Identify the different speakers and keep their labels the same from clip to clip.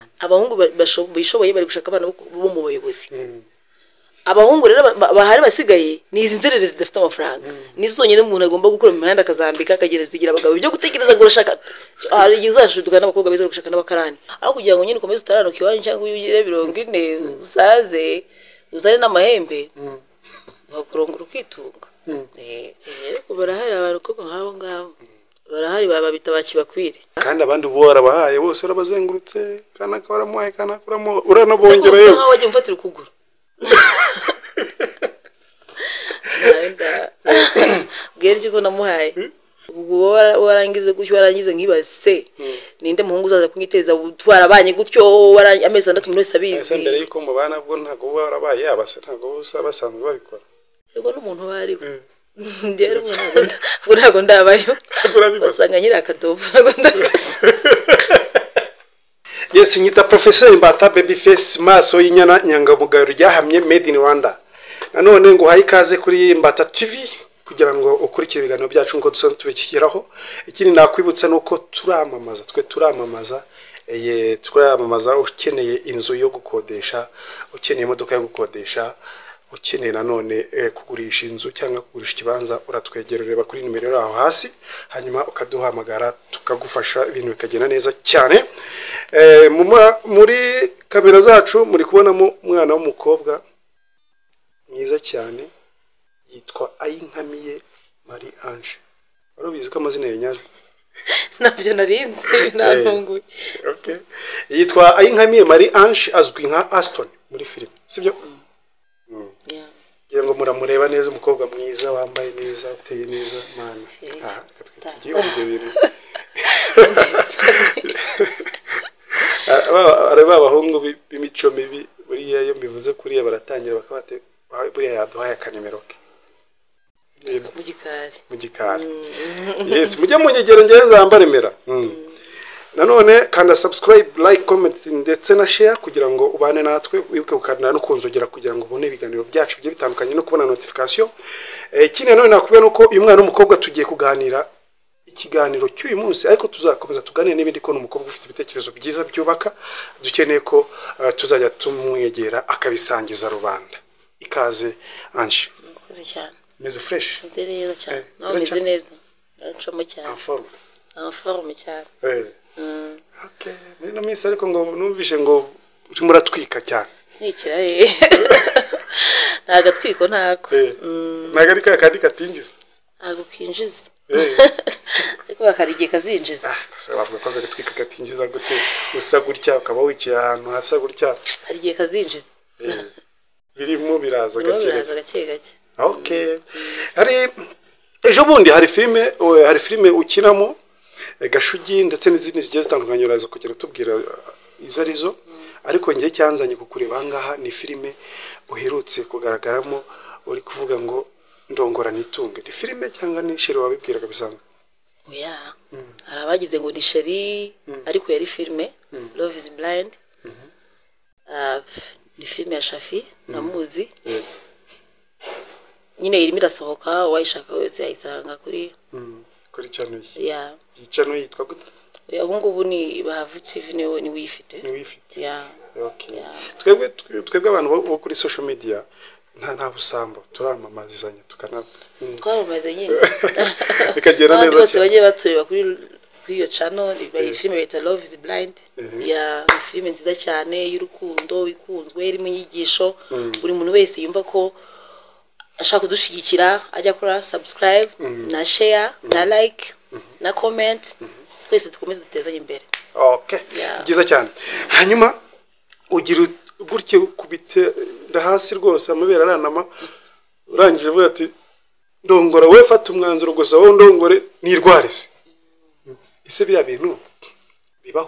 Speaker 1: abahungu bishoboye bari gushaka abana bo mu bayobozi abahungu rero bahari basigaye ni izi nzerere zidafite amafaranga nizonyene umuntu agomba gukora mu mihanda akazambika akagereza igira abagabo byo gutekereza ngo urashaka hari uzashuduka n'abakobwa beza gushaka n'abakarani aho kugira ngo nyine ukomeze utaranuka iwanyu cyangwa uyugire 40 usaze uzane n'amahembe bakurongora ukitunga barahari abakobwa nk'abo ngabo barahari babita bakibakwire
Speaker 2: kandi abandi bo barabahaye bose barabazengurutse kana karamuhaye kana kuramo uranabongera yewe
Speaker 1: aho waje mfatira ukuguru bwenge ko namuhaye ubwo warangize gutyo warangize nkibase ninde muhungu uzaza kunyiteza twarabanye gutyo amezi 6 muri sabizi
Speaker 2: ese mbere yuko mubana bwo ntago warabaye yabase ntago basanzwe babikora
Speaker 1: yego n'umuntu bari ndero ntago ndabayo basanga nyira akadobo ntago ndabase
Speaker 2: Yes, nyita Professor Mbata Babyface maso y'inyana nyangamugayo ryahamye made in Rwanda. Nanone ngo hayi kaze kuri Mbata TV kugira ngo ukurikire ibiganiro byacu ngo dusanzwe tubikigeraho. Ikindi nakwibutsa nuko turamamaza ukeneye inzu yo gukodesha, ukeneye imodoka yo gukodesha, ukeneye nanone kugurisha inzu cyangwa kugurisha ikibanza uratwegerera kuri nimero yaho hasi hanyuma ukaduhamagara tukagufasha ibintu bikagenda neza cyane. Muri kamera zacu muri kubonamo umwana w'umukobwa mwiza cyane yitwa Ayinkamiye Marie Ange. Warabizi ko amazina yanyaze
Speaker 1: nabyo narinze naronguye.
Speaker 2: Okay, yitwa Ayinkamiye Marie Ange azwi nka Aston muri film sibyo? Ngo muramureba neza umukobwa mwiza wambaye neza uteye neza mana katwigiye ibyo bintu areba abahungu b'imico mibi buriya yo mbivuze kuri baratangira bakabate buriya yaduhaye akanimero ke mu gikari yes mujye munyegera ngeze zambaremera nanone kanda subscribe like comment ndetse na share kugira ngo ubane natwe wibuke gukanda no kunzogera kugira ngo ubone ibiganiro byacu bye bitandukanye no kubona notification. Ikindi nanone nakubwiye nuko uyu mwana w'umukobwa tugiye kuganira ikiganiro cy'uyu munsi ariko tuzakomeza tuganire n'ibindi ko n'umukobwa ufite ibitekerezo byiza byubaka dukeneye ko tuzajya tumwegera akabisangiza rubanda. Ikaze Ange.
Speaker 1: Meze cyane.
Speaker 2: Meze fresh.
Speaker 1: Meze neza cyane. Nawe meze neza. Nshamo cyane. En forme cyane.
Speaker 2: Okay, nino minsi ariko ngo numvishe ngo muratwika cyane.
Speaker 1: Nikira ntaga twiko ntako.
Speaker 2: Naga ari kandi katinjiza.
Speaker 1: Ntago kinjiza. Ariko bakarigiye kazinjiza.
Speaker 2: So bavuga ko agatwika katinjiza gute usa gutya ukaba wikiye ahantu hasa gutya.
Speaker 1: Harigiye kazinjiza.
Speaker 2: Birimo biraza
Speaker 1: gake.
Speaker 2: Okay. Hari ejo bundi hari filme ukinamo Gashugi ndetse n'izindi zigiye zitandukanye uraza kugira tubwira izarizo ariko ngiye cyanzanye kukureba ngaha ni filme uherutse kugaragaramo uri kuvuga ngo ndongora nitunge ni filme cyangwa ni sheri wabibwiraga bisanga
Speaker 1: oya arabagize ngo ni sheri ariko yari filme Love is Blind ni filme ya Shafi namuzi nyine irimo irasohoka wayishaka wese yayisanga kuri
Speaker 2: channel
Speaker 1: ya
Speaker 2: channel yitwa gute
Speaker 1: ubungubu ni bahavu TV ni wifite ya
Speaker 2: okay twebwe abantu bo kuri social media nta busambo turamamazizanya
Speaker 1: twamamaza nyine
Speaker 2: bikagera neza
Speaker 1: bose bagiye batureba kuri iyo channel iyi filme bita Love is Blind ya filme nziza cyane y'urukundo ikunzwe irimo inyigisho buri muntu wese yumva ko ashaka kudushigikira ajya kora subscribe na share na like na comment twese dukomeze dutezanye imbere.
Speaker 2: Okay, byiza cyane. Hanyuma ugira gutye kubite ndahasi rwose amabera aranama urangije vuga ati ndongora we fata umwanzuro gusa wowe ndongore nirwarese. Ese bya bintu bibaho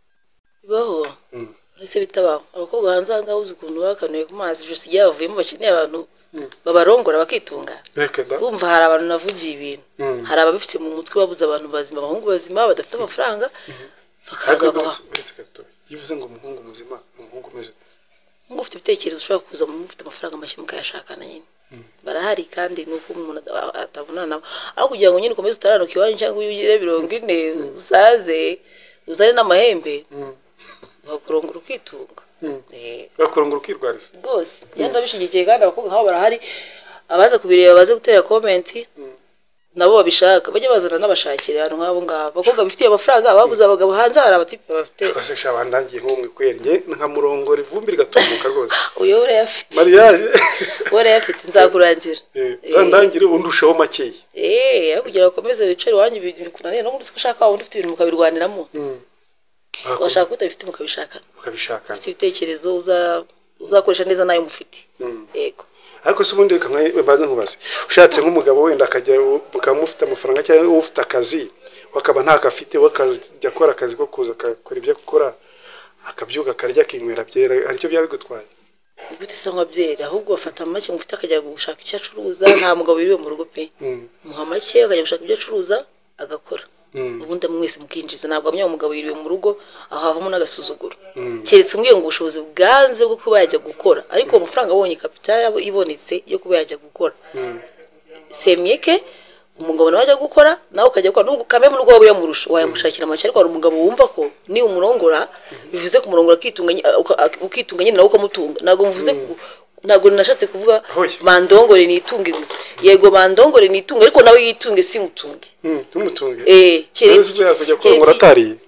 Speaker 1: ese bitabaho abakobwa hanze anga uzi ukuntu bakanuye ku mazi je sigiye bavuyemo bakeneye abantu babarongora bakitunga umva hari abantu navugiye ibintu hari ababifite mu mutwe babuza abantu bazima abahungu bazima badafite amafaranga bakaza bakabaho
Speaker 2: yivuze ngo umuhungu muzima umuhungu meze
Speaker 1: ngo ufite ibitekerezo ushobora kuza mu mufite amafaranga mashyi mukayashakana nyine barahari kandi nuko umuntu atabona nabo aho kugira ngo nyine ukomeze utaranuka iwanyu cyangwa uyugire 40 usaze uzane n'amahembe kurongora ukitunga
Speaker 2: bakurongora ukirwariza
Speaker 1: rwose yenda bishigikiye kandi abakobwa nk'abo barahari abaza kubireba baze gutera komenti nabo babishaka bajye bazana n'abashakira abantu nk'abo ngabo abakobwa bifitiye amafaranga babuze abagabo hanze hari abatipe bafite
Speaker 2: basesha bandangiye nk'umwe kwenge nka murongora ivumbi rigatumuka rwose
Speaker 1: uyo urayafite
Speaker 2: mariage
Speaker 1: urayafite nzakurangira
Speaker 2: zandangire ubundi ushaho makeya
Speaker 1: aho kugira bakomeze wicare iwanyu ibintu bikunaniye no muri ushaka wundi ufite ibintu mukabirwaniramo washaka utabifite mukabishakana ufite ibitekerezo uzakoresha neza nayo mufite yego
Speaker 2: ariko se ubundi reka mbaze nkubaze ushatse nk'umugabo wenda akajya mukamufite amafaranga cyangwa ufite akazi wakaba nta gafite wakajya akora akazi ko kuza akakora ibyo akora akabyuka akarya akinywera byera aricyo byaba bigutwaye
Speaker 1: gute se nk'abyera ahubwo bafata make mufite akajya gushaka icyo acuruza nta mugabo wiriwe mu rugo pe muha make akajya gushaka ibyo acuruza agakora ubundi mwese mukinjiza ntabwo amenya umugabo yiriwe mu rugo aho havamo n'agasuzuguro keretse umwiye ngo ubushobozi bwanze bwo kuba yajya gukora ariko amafaranga abonye kapitali ibonetse yo kuba yajya gukora semyeke umugabo nawe ajya gukora nawe ukajya gukora nubwo kamwe mu rugo wawe yamurusha wayamushakira make ariko hari umugabo wumva ko ni umurongora bivuze ku murongora ukitunga nyine nawe ukamutunga ntabwo muvuze ntabwo nashatse kuvuga mandongore nitunge gusa yego mandongore nitunge ariko nawe yitunge si mutunge
Speaker 2: tumutunge
Speaker 1: keretse
Speaker 2: yakujya kurongora atari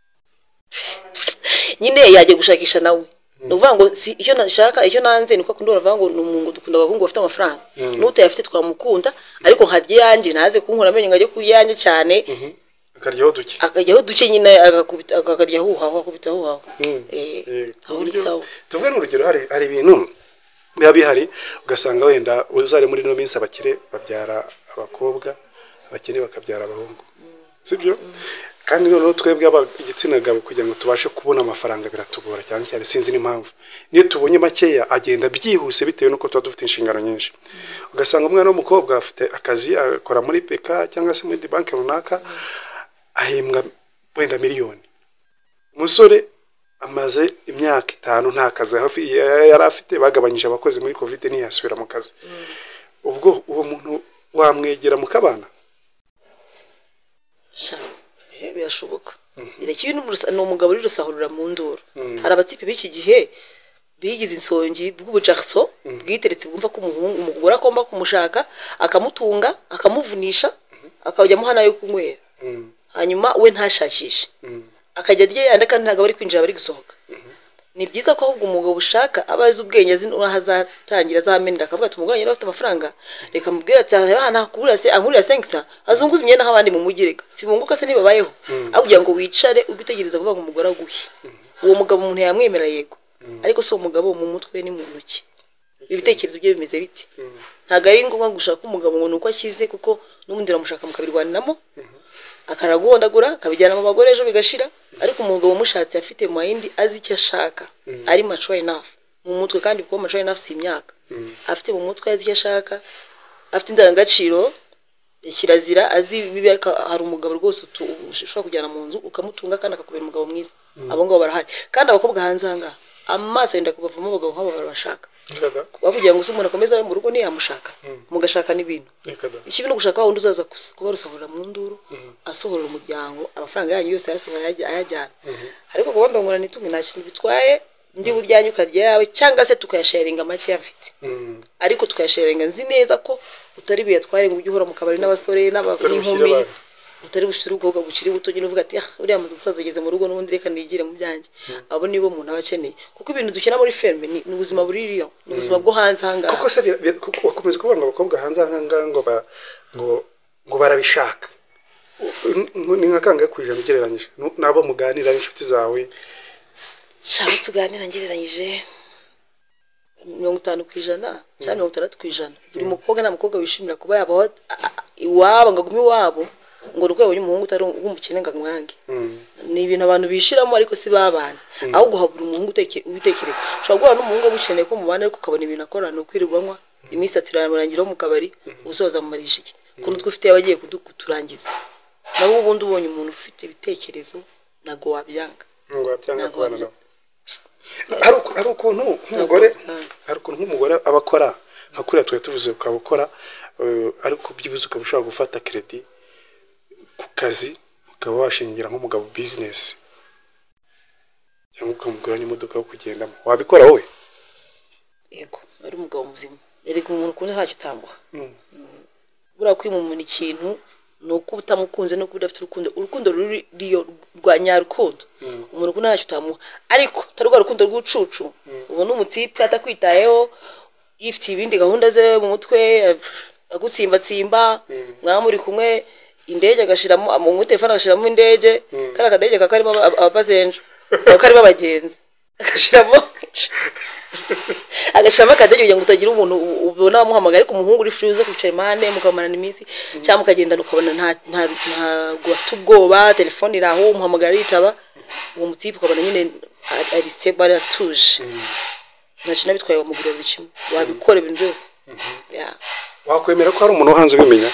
Speaker 1: nyine yajya gushakisha nawe nuvuga ngo si icyo nashaka icyo nanze niko akunda baravuga ngo numungu dukunda abahungu bafite amafaranga n'utayafite twamukunda ariko nkarya yanjye naze kunkura amenye ngajye kuyanjye cyane akaryaho duke nyine akarya huhaho akubita huhaho
Speaker 2: tuvuge n'urugero hari ibintu biba bihari ugasanga wenda uzare muri ino minsi abakire babyara abakobwa abakene bakabyara abahungu sibyo kandi noneho twebwe igitsina gabo kugira ngo tubashe kubona amafaranga biratugora cyane cyane sinzi n'impamvu niyo tubonye makeya agenda byihuse bitewe nuko tuba dufite inshingano nyinshi ugasanga umwana w'umukobwa afite akazi akora muri PK cyangwa se muri banki runaka ahembwa wenda miliyoni umusore amaze imyaka 5 nta kazi yari afite bagabanyije abakozi muri covid ntiyasubira mu kazi ubwo uwo muntu wamwegera mu kabana
Speaker 1: birashoboka irekibi n'umugabo uri rusahurira mu nduru hari abatipe b'iki gihe bigize insongi bw'ubujakso bwiteretse bumva ko umugore akomba kumushaka akamutunga akamuvunisha akajya muhana yo kunywera hanyuma we ntashakishe akajya rye yanda kandi ntabwo bari kwinjira bari gusohoka ni byiza ko ahubwo umugabo ushaka abazi ubwenge azi n'aho azatangira azamenera akavuga ati umugore nyine afite amafaranga reka mubwire ati hana kurira se ankurira senkisa azunguza imyenda nk'abandi mu mugireka sibunguka se nibabayeho avuga ngo wicare ugutegereza kuvuga ngo umugore aguhe uwo mugabo umuntu yamwemera yego ariko so umugabo mu mutwe ni mu ntoki ibitekerezo bye bimeze biti ntago ari ngombwa gushaka umugabo ngo nuko akize kuko n'ubundi ramushaka mukabirwaniramo akaragondagura kabijyana mu bagore ejo bigashira ariko umugabo umushatse afite mind azi icyo ashaka ari mature enough mu mutwe kandi kuko mature enough si imyaka afite mu mutwe azi icyo ashaka afite indangagaciro kirazira azi bibeka hari umugabo rwose ushobora kujyana mu nzu ukamutunga kandi akakubera umugabo mwiza abo ngabo barahari kandi abakobwa hanze hanga amaso yenda kubavamo abagabo nk'abo barashaka kugira ngo umuntu akomeze abe mu rugo ntiyamushaka mugashaka n'ibintu ikibi no gushaka wundi uzaza kuba rusahurira mu nduru asohorera umuryango amafaranga yanyu yose yasohora ayajyana ariko kubona ngo nitunge nta kintu bitwaye ndi buryanyu ukarya yawe cyangwa se tukayasharinga make yamfite ariko tukayasharinga nzi neza ko utari biyatware ngo ujye uhora mu kabari n'abasore n'inkumi utari bushire ubwo gukiri buto nyine uvuga ati uriya musaza ageze mu rugo n'ubundi reka nigire mu byanjye abo nibo umuntu aba akeneye kuko ibintu dukena muri ferme ni ubuzima buririyo ni ubuzima bwo hanze hanga
Speaker 2: kuko se bakomeza kuvuga ngo abakobwa hanze hanga ngo barabishaka ni nka kangahe kwijana ugereranyije nabo muganira n'inshuti zawe
Speaker 1: shaka tuganira ngereranyije 50% cyangwa 60%. Buri mukobwa na mukobwa wishimira kuba yabaho iwabo ngagume iwabo ngo rwego y'umuhungu utari umukene ngamwange ni ibintu abantu bishiramo ariko si babanze ahubwo habura umuhungu ubitekereza ushobora guhura n'umuhungu ubukeneye ko mubana ariko ukabona ibintu akora no kwirirwanwa iminsi atiramurangira mu kabari usoza mu marisha iki kuno twifite yabagiye kuturangiza naho ubundi ubonye umuntu ufite ibitekerezo nago wabyanga
Speaker 2: kubana nawe hari ukuntu nk'umugore abakora hakuriya twe tuvuze ukabukora ariko byibuze ukabushaka gufata credit ku kazi ukaba washingira nk'umugabo business cyangwa ukamugura n'imodoka yo kugendamo wabikora wowe
Speaker 1: yego ari umugabo muzima yereka umuntu ukunda ntacyo utambuha buriya kwima umuntu ikintu ni uko utamukunze no kuba udafite urukundo ruriyo rwa nyarukundo umuntu ukunda ntacyo utamuha ariko atari rwa rukundo rw'ucucu ubona umutipe atakwitayeho yifitiye ibindi gahunda ze mu mutwe agutsimbatsimba mwamuri kumwe indege agashiramo mu telefone agashiramo indege kari akadege kakarimo abapasenje kakarimo abagenzi agashiramo akadege kugira ngo utagira umuntu ubona wamuhamagara ariko umuhungu uri free uza kwicara impande mukamarana iminsi cyangwa mukagenda ukabona ntabwo afite ubwoba telefone iraho umuhamagara yitaba uwo mutipe ukabona nyine ari stable atuje ntacyo nabitwaye wamugurira buri kimwe wabikora ibintu byose
Speaker 2: wakwemera ko hari umuntu uhanze ubimenya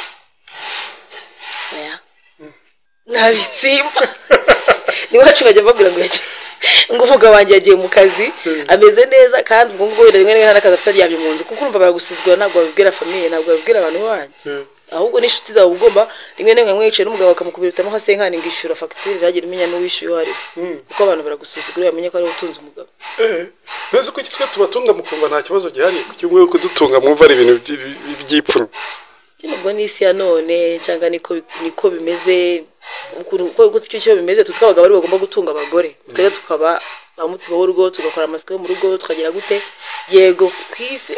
Speaker 1: nabitsimba niwacu bajya babwira ngo ngo umugabo wanjye yagiye mu kazi ameze neza kandi ubwo ngubwo rimwe rimwe n'akazi afite aryamye mu nzu kuko urumva baragusuzugura ntabwo babibwira famiye ntabwo babibwira abantu banyu ahubwo n'inshuti zawe ugomba rimwe rimwe mwicaye n'umugabo bakamukubitamo hasi nkani ngishyura fagitire ntagire umenya n'uwishyuye uwo ari kuko abantu baragusuzugura bamenye ko ari utunze umugabo
Speaker 2: neza ko twe tubatunga mukumva nta kibazo gihari cyangwa kudutunga mwumva ari ibintu by'ipfunwe
Speaker 1: nubwo n'isi ya none cyangwa niko bimeze uko icyo bimeze tuzi ko abagabo ari bagomba gutunga abagore twebwe tukaba ba mutima w'urugo tugakora amasiko yo mu rugo tukagira gute yego ku isi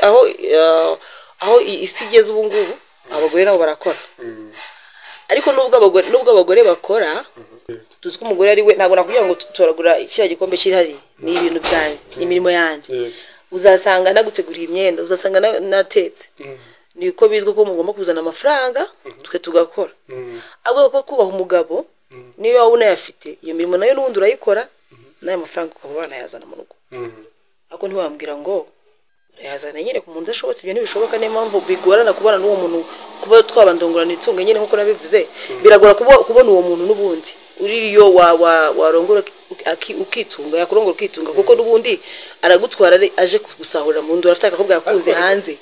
Speaker 1: aho isi igeze ubu ngubu abagore nabo barakora ariko nubwo abagore bakora tuzi ko umugore ari we ntabwo nakubwira ngo turagura ikira gikombe kirihari ni ibintu byanjye ni imirimo yanjye uzasanga naguteguriye imyenda uzasanga natetse niko bizwi ko mugomba kuzana amafaranga twe tugakora ahubwo ko kubaha umugabo niyo waba unayafite iyo mirimo nayo n'ubundi urayikora n'ayo mafaranga ukaba wanayazana mu rugo ariko ntiwambwira ngo urayazana nyine ku muntu udashobotse ibyo ntibishoboka niyo mpamvu bigorana kubana n'uwo muntu kuba twabandongorana itungo nyine nk'uko nabivuze biragora kubona uwo muntu n'ubundi uriyo warongora ukitunga yakurongora ukitunga kuko n'ubundi aragutwara aje gusahurira mu nzu afite akakobwa yakunze hanze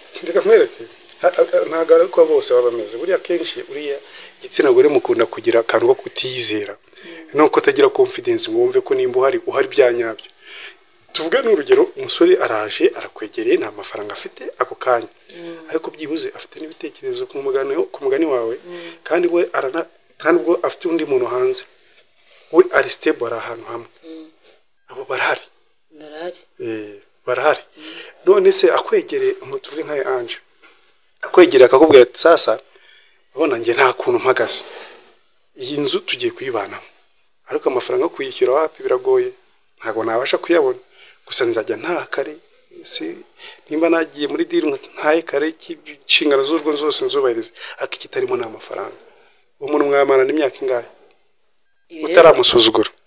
Speaker 2: ntabwo ari ko bose baba bameze buriya kenshi uriya igitsina gore mukunda kugira akantu ko kutiyizera no kutagira confidence ngo wumve ko nimba uhari bya nyabyo tuvuge n'urugero umusore araje arakwegereye nta mafaranga afite ako kanya ariko byibuze afite n'ibitekerezo ku mugani wawe kandi we kandi ubwo afite undi muntu hanze we ari stable ari ahantu hamwe abo barahari barahari none se akwegereye tuvuge nka Ange akwegera akakubwira ati sasa ubona nge nta kuntu mpagaze iyi nzu tugiye kuyibanamo ariko amafaranga yo kuyishyura wapi biragoye ntabwo nabasha kuyabona gusa nzajya nta kare nimba nagiye muri deal ntaye kare cy'inshingano z'urwo zose nzubahiriza ariko ikitarimo ni amafaranga umuntu mwamana n'imyaka ingahe utaramusuzugura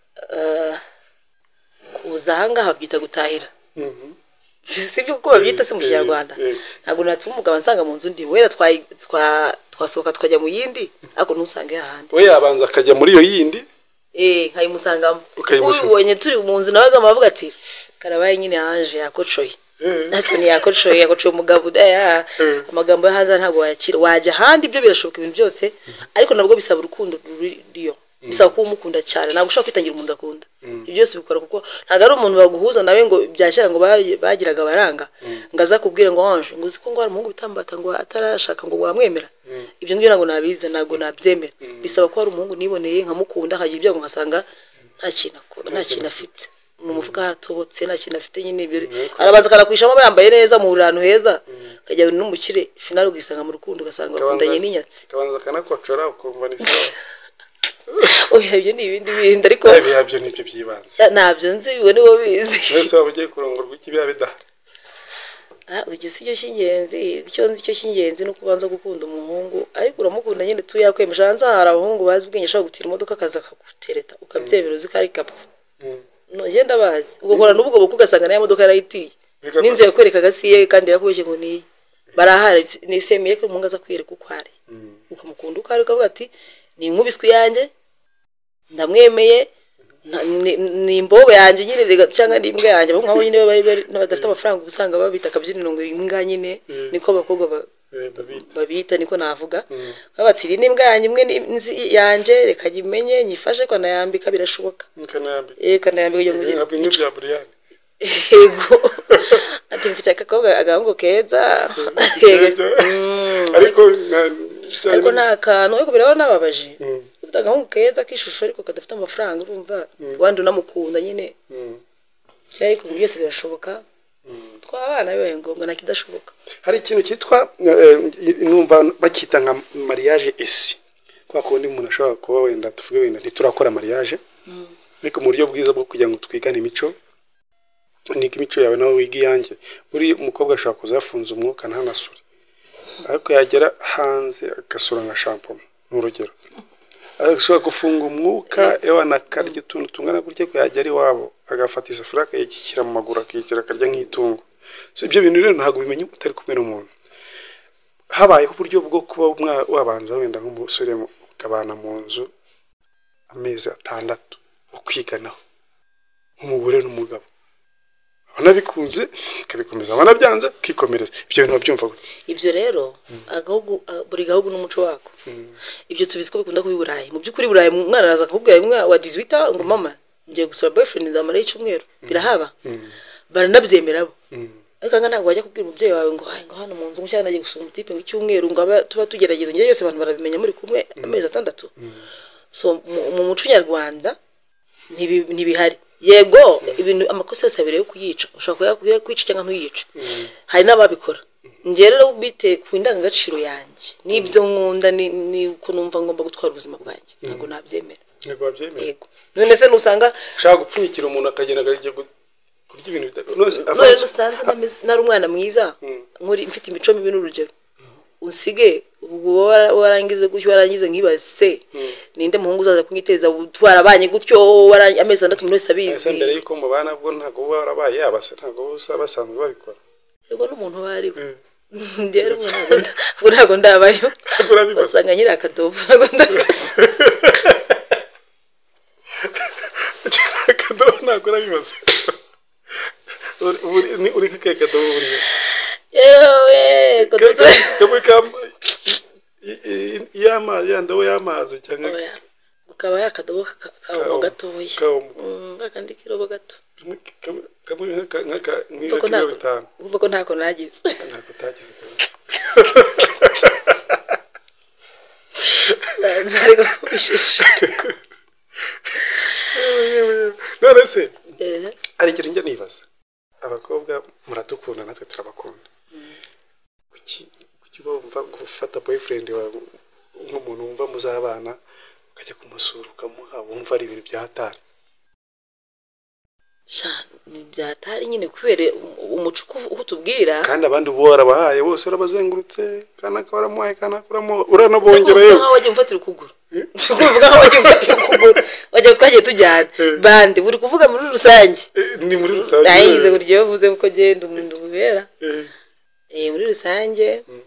Speaker 1: kuza ahangaha byita gutahira sibyo kuko babyita se mu Kinyarwanda ntabwo natuma umugabo ansanga mu nzu ndi wera twasohoka tukajya mu yindi ariko ntusange ahandi
Speaker 2: we yabanza akajya muri iyo yindi
Speaker 1: nkayimusangamo ubonye turi mu nzu nawe amavuga ati karabaye nyine Ange yakocoye nasitoni yakocoye umugabo amagambo yo hanze ntabwo wayakira wajya ahandi ibyo birashoboka ibintu byose ariko nabwo bisaba urukundo ruriyo bisaba kuba umukunda cyane ntabwo ushobora kwitangira umuntu akunda ibyo byose bikora kuko ntabwo ari umuntu baguhuza nawe ngo byakira ngo bagiraga baranga ngo aza kubwira ngo Ange ngo uzi ko ngo hari umuhungu bitambata ngo atarashaka ngo wamwemera ibyo ngibyo ntabwo nabiza ntabwo nabyemera bisaba ko hari umuhungu niboneye nkamukunda akagira ibyago nkasanga nta kintu afite mu mufuka hatobotse nta kintu afite nyine ibyo arabanza akanakwishamo yambaye neza mu burano heza akajya n'umukire finale ugisanga mu rukundo ugasanga bakundanye n'inyatsi
Speaker 2: akabanza akanakocora ukumva ni sawa
Speaker 1: ibyo ni ibindi bindi ariko
Speaker 2: ibyo ni byo byibanze
Speaker 1: ntabyo nzi biwe niwo bizi
Speaker 2: wese waba ugiye kurongorwa iki biba bidahari
Speaker 1: ugise icyo cy'ingenzi icyo nzi cyo cy'ingenzi no kubanza gukunda umuhungu ariko uramukunda nyine tuyakwemesha hanze hari abahungu bazi ubwenge ashobora gutira imodoka akaza akagutereta ukabyemera uzi ko ari kapu ngenda bazi ugakora n'ubwo buko ugasanga nayo modoka yarayitiye n'inzu yakwerekaga siye kandi yakubeshye ngo niye barahari nisemiye ko umuhungu aza kwiyereka uko ari ukamukunda uko ari ukavuga ati ni inkubiswi yanjye ndamwemeye ni imbobo yanjye nyine cyangwa ndi imbwa yanjye nk'abo nyine n'abadafite amafaranga usanga babita akabyiniro ngo imbwa nyine niko abakobwa babita niko navuga bati iri n'imbwa yanjye imwe yanjye reka nyimenye nyifashe ko nayambika birashoboka kanayambika kugira ngo
Speaker 2: bya Brian
Speaker 1: yego ati mfite akakobwa agahungu keza
Speaker 2: ariko
Speaker 1: nta kantu ariko biraba nababaje ufite agahungu keza k'ishusho ariko kadafite amafaranga urumva wandi unamukunda nyine cyari ku byose birashoboka twabana bibaye ngombwa nta kidashoboka
Speaker 2: hari ikintu cyitwa numva bakita nka mariage esi kwa kundi umuntu ashobora kuba wenda tuvuge wenda ntiturakora mariage ariko mu buryo bwiza bwo kugira ngo twigane imico niki imico yawe nawe wiga iyanjye buri umukobwa ashaka kuzafunza umwuka ntanasure ariko yagera hanze agasura nka shampoo n'urugero ashobora gufunga umwuka ewana akarya utuntu tungana gutya ko yagera iwabo agafata isafuriya akayishyira mu maguru akigera akarya nk'itungo so ibyo bintu rero ntabwo bimenye utari kumwe n'umuntu habayeho uburyo bwo kuba wabanza wenda nk'umusore ukabana mu nzu amezi 6 ukwiganaho nk'umugore n'umugabo wanabikunze kabikomeza wanabyanze kikomereza ibyo bintu babyumva gute
Speaker 1: ibyo rero agahugu buri gahugu n'umuco wako ibyo tubiziko bikunda kubi Burayi mu byukuri Burayi umwana araza akubwira umwana wa 18 ngo mama ngiye gusura boyfriend nzamara icyumweru birahaba baranabyemera bo ariko ntabwo wajya kubwira umubyeyi wawe ngo hano mu nzu mushyana nagiye gusura umutipe ngo icyumweru ngo tuba tugerageza ngiye yose abantu barabimenya muri kumwe amezi 6 so mu muco nyarwanda ntibihari yego ibintu amakosa yose abere yo kuyica ushaka kwica cyangwa ntuyica hari n'ababikora ngiye rero bite ku indangagaciro yanjye nibyo nkunda ni uko numva ngomba gutwara ubuzima bwanjye ntabwo nabyemera yego none se nusanga
Speaker 2: ushaka gupfunyikira umuntu akagenda akagiye kurya ibintu
Speaker 1: none usanze nari umwana mwiza nkuri mfite imico mibi n'urugero usige ubwo warangize gutyo warangize nkibase ninde muhungu uzaza kunyiteza twarabanye gutyo amezi 6 umuntu wese abizi
Speaker 2: ese mbere yuko mubana bwo ntago warabaye yabase ntago basanzwe babikora
Speaker 1: yego n'umuntu bari ndero ntago ndabayo basanga nyira akadobo ntago ndabase
Speaker 2: akadobo ntago rabibaze uri kakadobo uri
Speaker 1: yewe kodozo
Speaker 2: yandawo y'amazi cyangwa
Speaker 1: ukaba yakadobo kawo gatoya ngakandi kirobo gato
Speaker 2: kamwe nkaka nk'ikiro 5
Speaker 1: ubwo ko ntako nagize
Speaker 2: ntako tagize
Speaker 1: ariko bishisha
Speaker 2: none se ari ikintu njya nibaza abakobwa muradukunda natwe turabakunda kuki bumva gufata boyfriend wawe nk'umuntu wumva muzabana ukajya kumusura ukamuha wumva ari ibintu byahatari
Speaker 1: ni byatari nyine kubera umuco uko tubwira
Speaker 2: kandi abandi bo warabahaye bose urabazengurutse kana karamuhaye kana kuramo uranabongera yewe
Speaker 1: nkaho wagiye umfatira ukuguru kuvuga nkaho wagiye umfatira ukuguru wagiye twagiye tujyana bandi buri kuvuga muri rusange
Speaker 2: ni muri rusange
Speaker 1: nayize buryo yavuze uko genda umuntu ubera muri rusange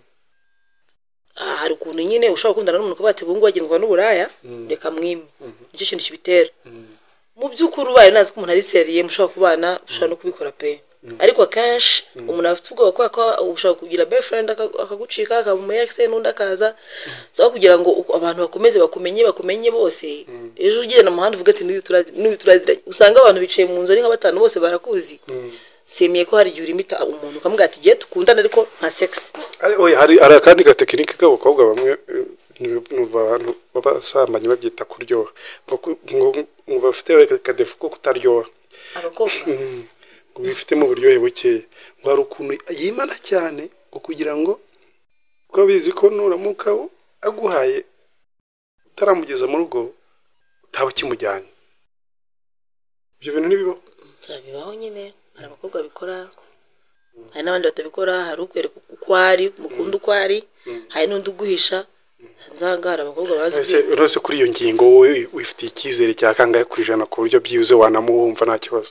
Speaker 1: hari ukuntu nyine ushobora gukundana n'umuntu kuba ati bungu wagendwa n'uburaya reka mwime nicyo kintu kibitera mu by'ukuri ubaye nazi ko umuntu ari seriye mushobora kubana ushobora no kubikora pe ariko akenshi umuntu afite ubwoba ko ushobora kugira boyfriend akagucika akamuye ex n'undi akaza so kugira ngo abantu bakomeze bakumenye bose ejo ugenda mu muhanda uvuga ati n'uyu turazira usanga abantu bicaye mu nzu ari nka 5 bose barakuzi semiye ko hari igihe urimita umuntu ukamubwira ati giye tukundana ariko nta sex
Speaker 2: hari akandi gatekinike k'abakobwa bamwe n'abantu babasambanye babyita kuryoha ngo bafite akadefu ko kutaryoha
Speaker 1: abakobwa
Speaker 2: ngo bifite mu buryohe bukeya ngo hari ukuntu yimana cyane ngo kugira ngo ko bizi ko nuramuka aguhaye utaramugeza mu rugo utaba ukimujyanye ibyo bintu
Speaker 1: bibaho nyine hari abakobwa bikora hari n'abandi batabikora hari ukwereka uko ari mukunda uko ari hari n'undi uguhisha nzanga hari abakobwa bazi
Speaker 2: urose kuri iyo ngingo wowe wifitiye icyizere cya kangahe ku ijana ku buryo byibuze wanamuwumva nta kibazo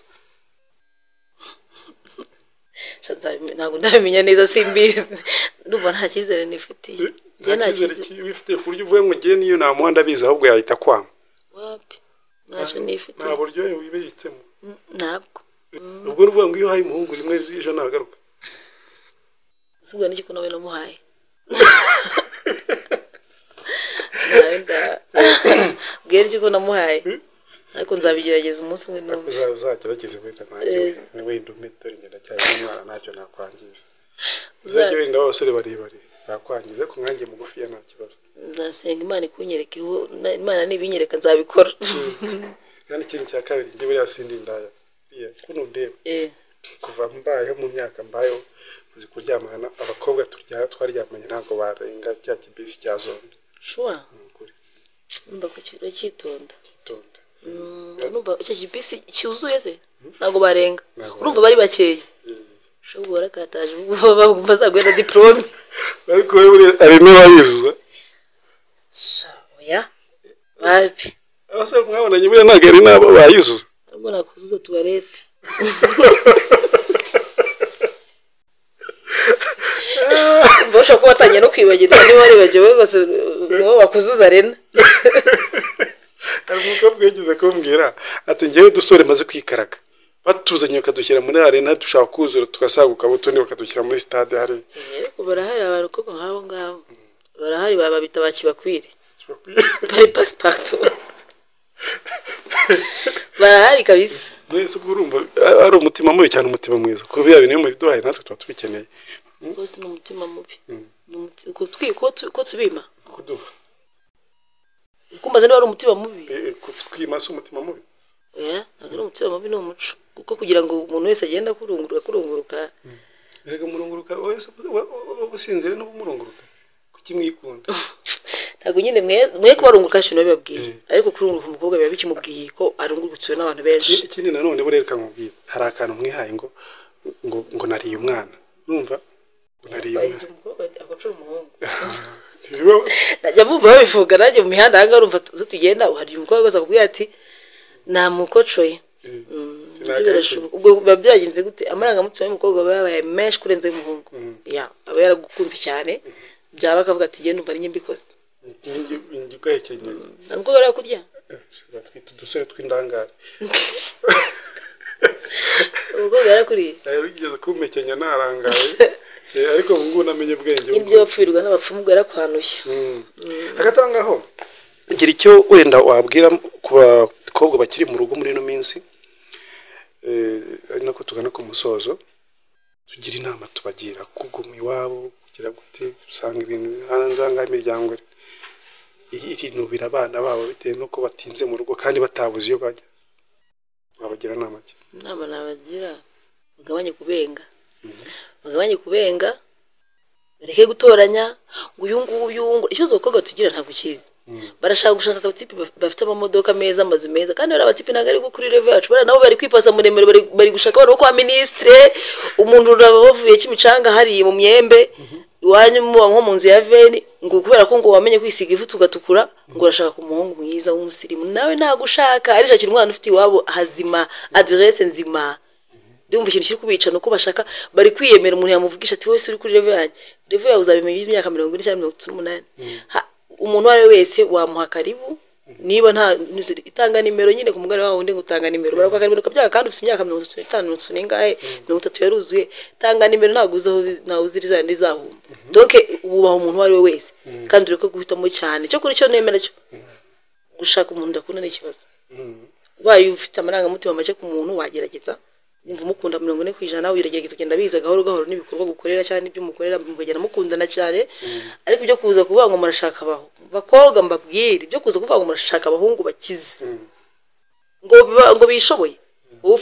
Speaker 1: ntabwo ndabimenya neza simbizi ndumva nta cyizere nifitiye
Speaker 2: nta cyizere wifitiye ku buryo uvuye ngo ngiye niyo nta muhanda abizi ahubwo yahita kwama
Speaker 1: wapi ntacyo nifitiye
Speaker 2: nta buryo wibitsemo
Speaker 1: ntabwo
Speaker 2: ubwo uvuga ngo iyo uhaye umuhungu rimwe ejo nagaruka
Speaker 1: usubwa n'iki ko nawe namuhaye nda bwira iki ko namuhaye ariko nzabigerageza umunsi umwe n'umwe
Speaker 2: uzagerageze wenda nanjye wenda umetore ngenda cyane n'umwana ntacyo nakwangiza uzajya wenda abasore barebare bakwangiza ko nkanjye mugufiya nta kibazo
Speaker 1: nzasenga Imana ikunyerekeho Imana nibinyereka nzabikora
Speaker 2: kandi ikintu cya kabiri njye buriya sindi ndaya kuno ndeba kuva mbayeho mu myaka mbayeho uzi kuryamana abakobwa twaryamanye ntabwo barenga cya kibisi cya zone
Speaker 1: shwa mba ku kiro cyitonda numva icyo kibisi cyuzuye se ntabwo barenga urumva bari bakeye shobora kataje bagomba zagwenda diplome
Speaker 2: ariko wewe arimo bayuzuza
Speaker 1: oya bapi
Speaker 2: abasore mwabonanye buriya ntabwo ari nabo bayuzuza
Speaker 1: ntabwo nakuzuza tuwarete mbasha kuba watanye no kwibagirwa niba waribagiwe rwose niwo wakuzuza rena
Speaker 2: hari umukobwa yagize kumbwira ati njyewe dusore maze kwikaraga batuzanye bakadushyira muri arena dushaka kuzura tugasaguka butundi bakadushyira muri stade hari
Speaker 1: barahari abantu koko nk'abo ngabo barahari babita bakibakwire bari passepartout barahari kabisa
Speaker 2: mwese urumva ari umutima mubi cyane umutima mwiza kuko biya bintu muri duhaye natwe tuba tubikeneye
Speaker 1: rwose ni umutima mubi ko tubima
Speaker 2: kuduha
Speaker 1: kumbaza niba ari umutima mubi
Speaker 2: twima se umutima mubi
Speaker 1: oya ntabwo ari umutima mubi ni umuco kuko kugira ngo umuntu wese agenda kurunguruka
Speaker 2: erega murunguruka wese ubusinzire no kumurunguruka kuki mwikunda
Speaker 1: ntabwo nyine mwe kubarunguruka shino bibabwiye ariko kurunguruka umukobwa biba bikimubwiye ko arungurutse n'abantu benshi
Speaker 2: ikindi nanone burereka nkubwiye hari akantu mwihaye ngo nariye umwana numva nariye
Speaker 1: umukobwa akocora umuhungu najya mumva babivuga nanjye mu mihanda aha ngaha urumva tugenda hari umukobwa wese akubwira ati namukocoye ubwo biba byagenze gute amarangamutima y'umukobwa aba yabaye menshi kurenza y'umuhungu aba yaragukunze cyane byaba akavuga ati genda umva ari njye mbikoze umukobwa ari kurya
Speaker 2: twita udusore tw'indangare
Speaker 1: umukobwa yarakuriye
Speaker 2: yarigeze kumekenya narangaye ariko ubu ngubu namenye ubwenge
Speaker 1: n'ibyo bapfurirwa n'abapfumu ubwo yarakwanuye
Speaker 2: agatangaho gira icyo wenda wabwira ku bakobwa bakiri mu rugo muri ino minsi ari nako tugana ku musozo tugira inama tubagira kuguma iwabo kugira gute usanga ibintu hanze imiryango irinubira abana babo bitewe nuko batinze mu rugo kandi batabuze iyo bajya babagira inama ki
Speaker 1: inama nabagira bagabanye kubenga bareke gutoranya ngo uyu nguyu ikibazo abakobwa tugira ntabwo ukizi barashaka gushaka abatipi bafite amamodoka meza amazu meza kandi bari abatipi ntabwo ari kuri level yacu bari nabo bari kwipasa muremure bari gushaka abantu bo kwa ministre umuntu bavuye kimicanga hari mu myembe iwanyu nko mu nzu ya veni ngo kubera ko ngo wamenye kwisiga ivu tugatukura ngo urashaka umuhungu mwiza w'umusirimu nawe ntago ushaka arishakira umwana ufite iwabo hazima adresse nzima ndumva ikintu kiri kubica nuko bashaka bari kwiyemera umuntu yamuvugisha ati wese uri kuri level yawe uzabimenya imyaka 40 cyangwa 38 umuntu wari wese wamuha karibu niba nta itanga nimero nyine ku mugare wawe ngo utanga nimero barakwa karibu kabyaka kandi ufite imyaka 35 ningahe 30 yaruzuye tanga nimero ntaguzaho ntawuziriza ndizahumba donc ubaho umuntu wari wese kandi ureko guhitamo cyane cyo kuri cyo nemera cyo gushaka umuntu ndakunda n'ikibazo wayo ufite amarangamutima make ku muntu wagerageza umva mukunda 40% ugerageza kugenda biza gahoro gahoro n'ibikorwa gukorera cyane ibyo mukorera mukagenda mukundana cyane ariko ibyo kuza kuvuga ngo murashaka abaho bakobwa mbabwire ibyo kuza kuvuga ngo murashaka abahungu bakize ngo bishoboye wowe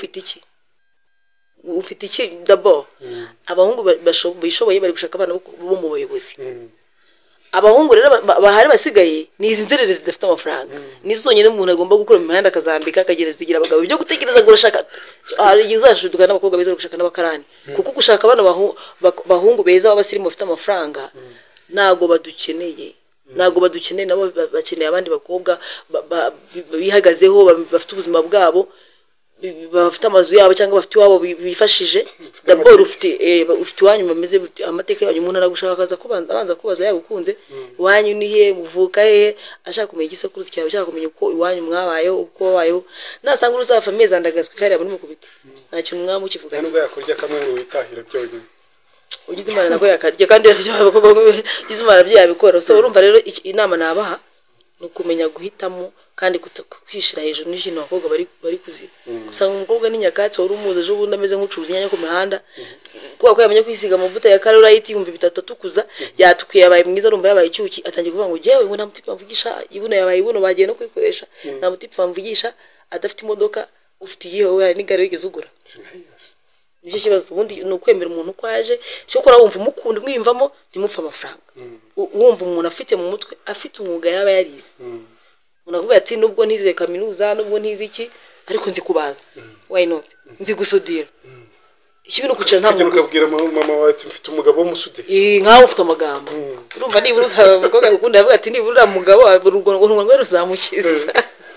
Speaker 1: ufite iki d'abord abahungu bishoboye bari gushaka abana bo mu bayobozi abahungu rero bahari basigaye ni izi nzerere zidafite amafaranga nizonyene umuntu agomba gukora mu mihanda akazambika akagereza zigira abagabo byo gutekereza ngo urashaka ari uzashuduka n'abakobwa beza gushaka n'abakarani kuko gushaka abana bahungu beza b'abasirimu bafite amafaranga nago badukeneye nabo bakeneye abandi bakobwa bihagazeho bafite ubuzima bwabo bafite amazu yabo cyangwa bafite iwabo bifashije d'abord ufite iwanyu bameze amateka yanyu umuntu aragushaka akaza abanza kubaza yagukunze iwanyu ni he muvuka he ashaka kumenya igisekuruzi cyawe ashaka kumenya uko iwanyu mwabayeho uko wabayeho nasanga uruzafa amezi andagazwe kare muri mukubita nta kintu mwamukivuga
Speaker 2: nubwo yakurya kamwe ngo witahire byonyine
Speaker 1: ugize imana nako yakarya kandi ugize imana byabikora so urumva rero inama nabaha ni ukumenya guhitamo kandi kwishira hejuru n'ijino abakobwa bari kuzira usanga umukobwa n'inyakatsi wari umuze ejo bundi ameze nk'ucuruza inyanya ku mihanda kuko yamenye kwisiga amavuta ya Carolite 300 tukuza yatukuye yabaye mwiza urumva yabaye icyuki atangiye kuvuga ngo jewe ngo namutipa mvugisha ibuno yabaye ibuno bagiye no kwikoresha namutipa mvugisha adafite imodoka ufite igihe n'igare wigeze ugura nicyo kibazo ubundi ni ukwemera umuntu ko yaje cyo kora wumva umukunda mwiyumvamo ntimupfa amafaranga wumva umuntu afite mu mutwe afite umwuga yaba yarize unavuga ati nubwo ntize kaminuza nubwo ntize iki ariko nzi kubaza why not nzi gusudira ikibi no kucara nta muntu
Speaker 2: ukabwira mama wawe ati mfite umugabo w'umusudira
Speaker 1: nkaho ufite amagambo urumva nibura usaba umukobwa gukunda yavuga ati nibura umugabo urwo ruzamukiza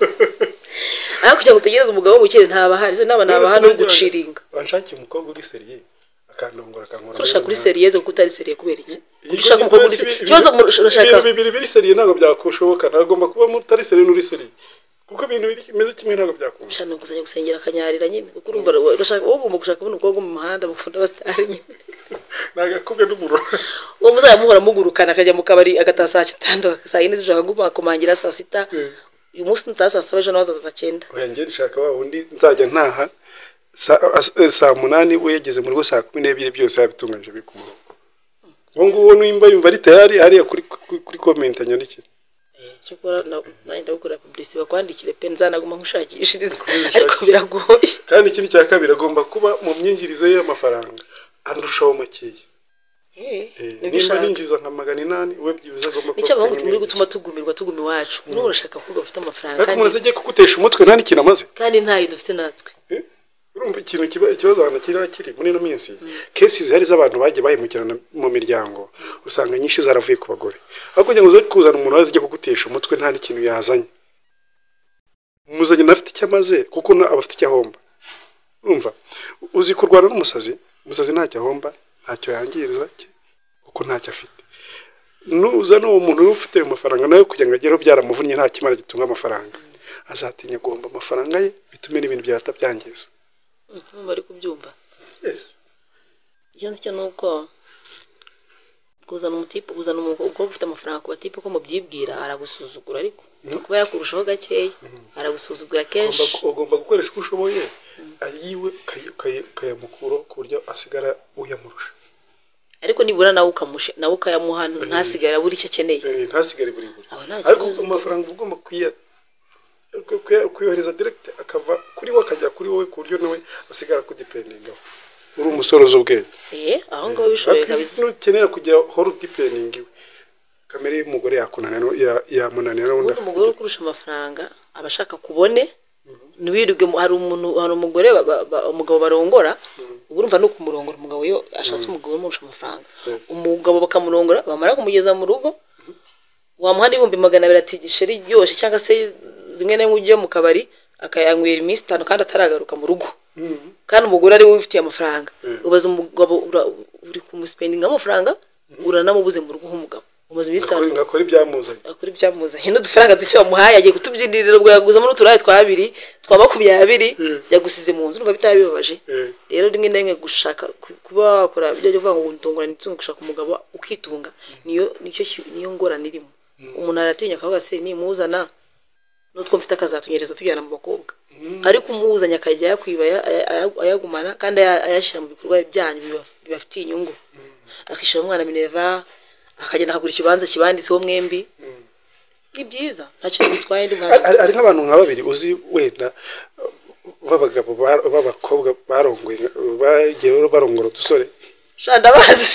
Speaker 1: ariko cyangwa utegereza umugabo w'umukire ntaba zo naba no guciringa
Speaker 2: banshakiye umukobwa uri seriye akandongora akankora
Speaker 1: so shaka kuri seriye zo kutari seriye kubera iki ushaka umukobwa uri seriye kibazo urashaka
Speaker 2: bibiri seriye ntago byakushoboka nagomba kuba mutari seriye n'uri seriye kuko ibintu bimeze kimwe ntago byakunda
Speaker 1: ushaka kuzanya gusengera akanyarira nyine kuko urumva urashaka ugomba gushaka ubona umukobwa mu muhanda bakunda abastari nyine
Speaker 2: nagakubwe n'umuro
Speaker 1: uwo muzamuhora mugurukana akajya mu kabari agatasa 6 saa 4 z'ijoro aguma kumangira saa 6 uyu munsi ntasa 7 ejo nazo saa 9
Speaker 2: oya ngiye nshaka wa undi nzajya ntaha saa 8 we yageze mu rugo saa 12 byose yabitunganje biri ku murongo ngo nguwo nimba yumva ari tayari ari kuri comment anyandikira
Speaker 1: cyokora nanda gukora publicity bakwandikire pe nzanaguma nkushakishiriza ariko biragoye
Speaker 2: kandi ikindi cya kabiri agomba kuba mu myinjirize y'amafaranga andushaho makeya nimba ninjiza nka 800 we byibuze agomba
Speaker 1: kuba nicyo abahungu muri gutuma tuguma iwacu niba urashaka kuba ufite amafaranga
Speaker 2: kandi umuntu agiye kugutesha umutwe nta n'ikintu amaze
Speaker 1: kandi ntayo dufite natwe
Speaker 2: urumva ikibazo abantu kiri muri ino minsi cases hari z'abantu bagiye bahemukirana mu miryango usanga nyinshi zaravuye ku bagore aho kugira ngo uze kuzana umuntu waje kugutesha umutwe nta n'ikintu yazanye umuzanye nafite icyo amaze kuko abafite icyo ahomba urumva uzi kurwana n'umusazi ntacyo ahomba ntacyo yangiriza kuko ntacyo afite nuza n'uwo muntu ufite amafaranga nawe kugira ngo agereho byaramuvunnye nta kimara gitunga amafaranga azatinya guhomba amafaranga ye bitume n'ibintu byahita byangiza
Speaker 1: bari kubyumva
Speaker 2: yes
Speaker 1: ikintu cyo nuko kuzana umukobwa ufite amafaranga ku batipe ko mubyibwira aragusuzugura ariko kuba yakurushaho gakeya aragusuzugura kenshi
Speaker 2: ugomba gukoresha uko ushoboye ayiwe kayamukuro ku buryo asigara uyamurusha
Speaker 1: ariko nibura nawe ukayamuha ntasigara buri icyo akeneye
Speaker 2: ntasigare buri ariko amafaranga ugomba kuyohereza direct akava kuri we akajya kuri wowe ku buryo nawe asigara kudipendingaho uri umusore z'ubwenge
Speaker 1: aho ngaho bishoboye kabisa
Speaker 2: nukenera kujya horo dipendingiwe kamere y'umugore yamunanira
Speaker 1: ubundi umugore ukurusha amafaranga aba ashaka kubone ntiwirirwe hari umugore umugabo barongora ubu urumva no kumurongora umugabo iyo ashatse umugabo umurusha amafaranga umugabo bakamurongora bamara kumugeza mu rugo wamuha n'ibihumbi 200 ati gisheri ryoshe cyangwa se rimwe na rimwe ugiye mu kabari akayanywera iminsi 5 kandi ataragaruka mu rugo kandi umugore ari we ufitiye amafaranga ubaza umugabo uri kumuspendinga amafaranga uranamubuze mu rugo nk'umugabo umaze iminsi 5
Speaker 2: akora ibyamuzanye
Speaker 1: n'udufaranga duke bamuhaye agiye kutubyindirira ubwo yaguzamo n'uturayi twa 2 twa 20 yagusize mu nzu numva bitabibabaje rero rimwe na rimwe gushaka kuba wakora ibyo byo kuvuga ngo ntungura nitunga gushaka umugabo ukitunga niyo ngorane irimo umuntu aratinya akavuga se nimuzana nutwo mfite akazatunyereza tujyana mu bakobwa ariko umuzanya akajya yakwibaya ayagumana kandi ayashira mu bikorwa byanyu bibafitiye inyungu akishira umwana Minerva akagenda akagura ikibanza kibanditseho mwembi ni byiza ntacyo bitwaye ndi
Speaker 2: ari nk'abantu nka babiri uzi wenda babagabo babakobwa barongoye bagiye barongora dusore
Speaker 1: shanda bazi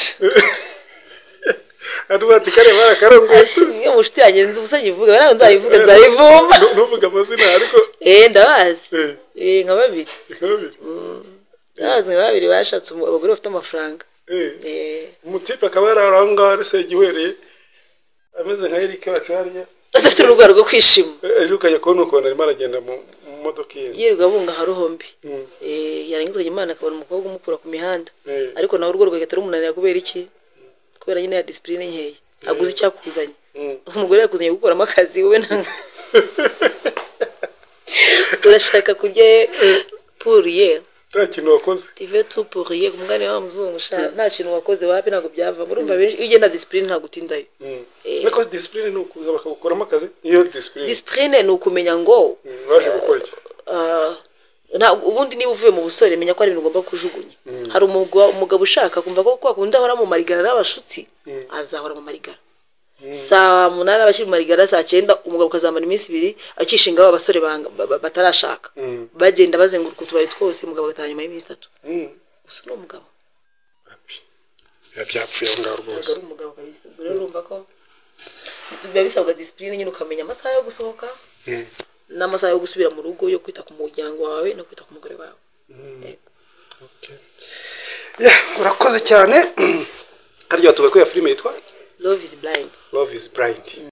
Speaker 2: Aduati kare barakarongoye
Speaker 1: iyo mushiti yagenze ubusanyivuga nawe nzayivumba
Speaker 2: nuvuga amazina ariko
Speaker 1: ndabazi nka babiri ndabazi nka babiri bashatse abagore bafite amafaranga
Speaker 2: umutipe akaba yararanga ari se gihereye ameze nka Eric wacariye
Speaker 1: adafite urugwaro rwo kwishima
Speaker 2: ejo ukajya kubona ukuntu arimo aragenda mu modoka
Speaker 1: yirirwa bunga haruhombi yarangiza Imana akabona umukobwa umukura ku mihanda ariko nawe urwo rwagata rumunanira kubera iki kubera nyine ya discipline nkeya aguze icyakuzanye umugore yakuzanye gukoramo akazi wowe urashaka kujya puriye
Speaker 2: nta kintu wakoze
Speaker 1: tive tu pourrier kumugani wa muzungu sha nta kintu wakoze wapi ntago byava murumva benshi iyo ugenda discipline ntago utindayo
Speaker 2: ariko discipline ni ukuza bakagukoramo akazi iyo
Speaker 1: discipline ni ukumenya ngo
Speaker 2: waje gukora iki
Speaker 1: ubundi niba uvuye mu busore menya ko ari ibintu ugomba kujugunya hari umugabo ushaka kumva ko akunda ahora mu marigara n'abashutsi azahora mu marigara saa 8 abashiri mu marigara saa 9 umugabo kazamara iminsi 2 akishinga abasore batarashaka bagenda bazenguruka utubari twose umugabo gatanya nyuma y'iminsi 3 gusa no umugabo
Speaker 2: yabyapfuye ngaho rwose
Speaker 1: ari umugabo kabisa rero urumva ko biba bisabwa discipline nyine ukamenya amasaha yo gusohoka n'amasaha yo gusubira mu rugo yo kwita ku muryango wawe no kwita ku mugore wawe
Speaker 2: urakoze cyane harya tuwe ko ya filime yitwa
Speaker 1: Love is Blind.
Speaker 2: Love is Blind.